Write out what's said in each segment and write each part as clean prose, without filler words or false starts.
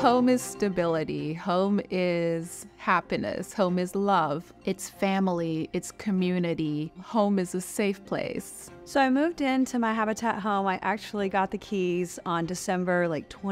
Home is stability. Home is happiness. Home is love. It's family. It's community. Home is a safe place. So I moved into my Habitat home. I actually got the keys on December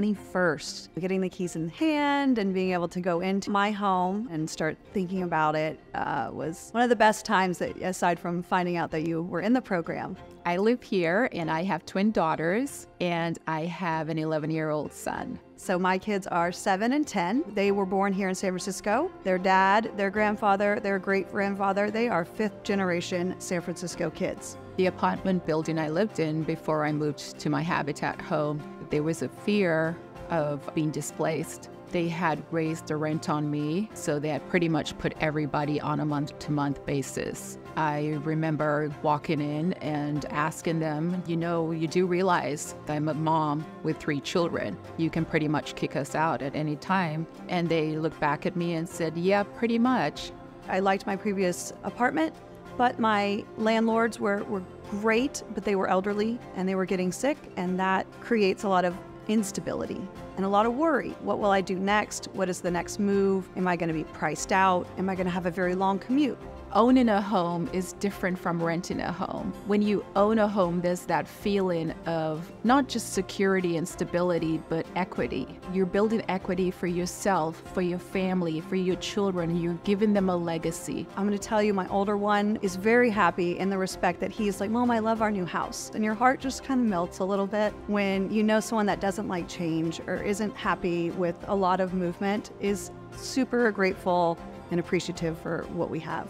21st. Getting the keys in hand and being able to go into my home and start thinking about it was one of the best times, that, aside from finding out that you were in the program. I live here and I have twin daughters and I have an 11-year-old son. So my kids are 7 and 10. They were born here in San Francisco. Their dad, their grandfather, their great-grandfather, they are 5th generation San Francisco kids. The apartment building I lived in before I moved to my Habitat home, there was a fear of being displaced. They had raised the rent on me, so they had pretty much put everybody on a month-to-month basis. I remember walking in and asking them, you do realize that I'm a mom with 3 children. You can pretty much kick us out at any time. And they looked back at me and said, yeah, pretty much. I liked my previous apartment, but my landlords were great, but they were elderly and they were getting sick, and that creates a lot of instability and a lot of worry. What will I do next? What is the next move? Am I going to be priced out? Am I going to have a very long commute? Owning a home is different from renting a home. When you own a home, there's that feeling of not just security and stability, but equity. You're building equity for yourself, for your family, for your children. You're giving them a legacy. I'm going to tell you, my older one is very happy in the respect that he's like, Mom, I love our new house. And your heart just kind of melts a little bit when you know someone that doesn't like change or isn't happy with a lot of movement is super grateful and appreciative for what we have.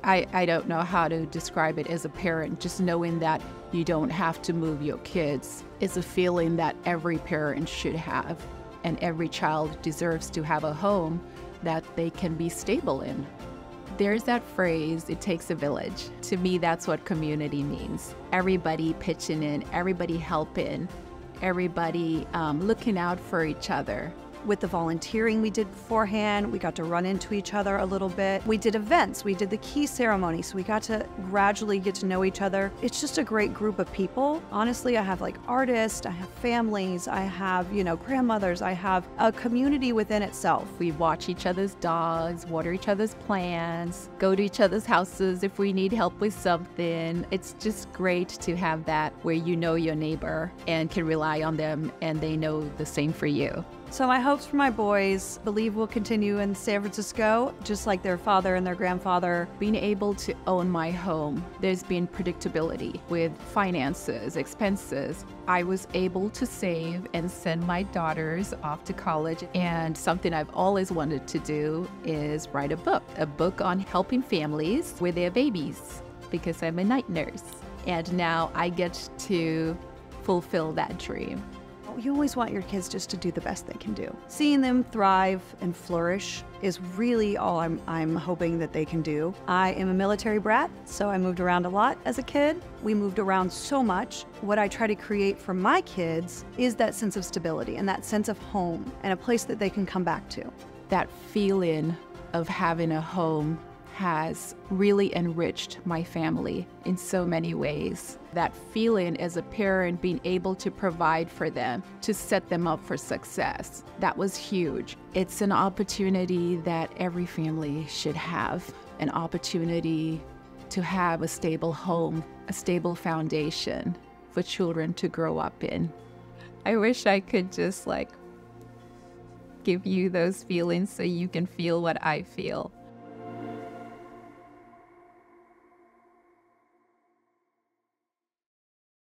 I don't know how to describe it as a parent. Just knowing that you don't have to move your kids is a feeling that every parent should have. And every child deserves to have a home that they can be stable in. There's that phrase, it takes a village. To me, that's what community means. Everybody pitching in, everybody helping, everybody looking out for each other. With the volunteering we did beforehand, we got to run into each other a little bit. We did events, we did the key ceremony, so we got to gradually get to know each other. It's just a great group of people. Honestly, I have artists, I have families, I have, grandmothers, I have a community within itself. We watch each other's dogs, water each other's plants, go to each other's houses if we need help with something. It's just great to have that where you know your neighbor and can rely on them and they know the same for you. So my hopes for my boys, believe will continue in San Francisco, just like their father and their grandfather. Being able to own my home, there's been predictability with finances, expenses. I was able to save and send my daughters off to college. And something I've always wanted to do is write a book on helping families with their babies, because I'm a night nurse. And now I get to fulfill that dream. You always want your kids just to do the best they can do. Seeing them thrive and flourish is really all I'm hoping that they can do. I am a military brat, so I moved around a lot as a kid. We moved around so much. What I try to create for my kids is that sense of stability and that sense of home and a place that they can come back to. That feeling of having a home has really enriched my family in so many ways. That feeling as a parent, being able to provide for them, to set them up for success, that was huge. It's an opportunity that every family should have, an opportunity to have a stable home, a stable foundation for children to grow up in. I wish I could just give you those feelings so you can feel what I feel.